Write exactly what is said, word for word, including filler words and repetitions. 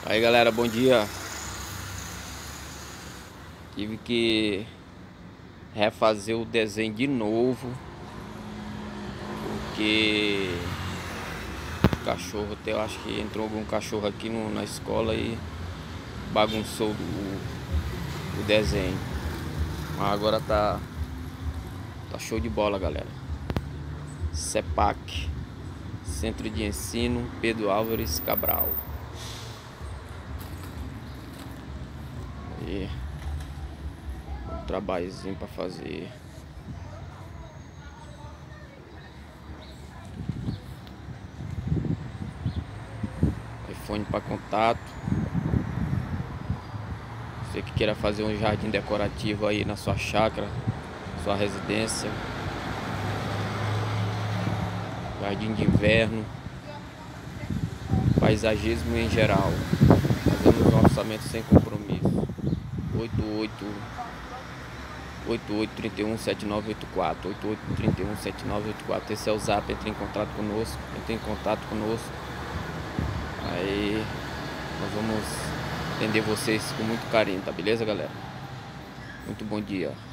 Aí galera, bom dia. Tive que refazer o desenho de novo, porque o cachorro, eu acho que entrou algum cachorro aqui no, na escola e bagunçou o, o desenho. Mas agora tá, tá show de bola, galera. CEPAC, Centro de Ensino Pedro Álvares Cabral. E um trabalhozinho pra fazer. iPhone para contato. Você que queira fazer um jardim decorativo aí na sua chácara, sua residência, jardim de inverno, paisagismo em geral. Fazemos um orçamento sem compromisso. oito oito oito oito três um sete nove oito quatro oito oito três um sete nove oito quatro. Esse é o zap, entre em contato conosco, entre em contato conosco. Aí nós vamos atender vocês com muito carinho, tá beleza, galera? Muito bom dia.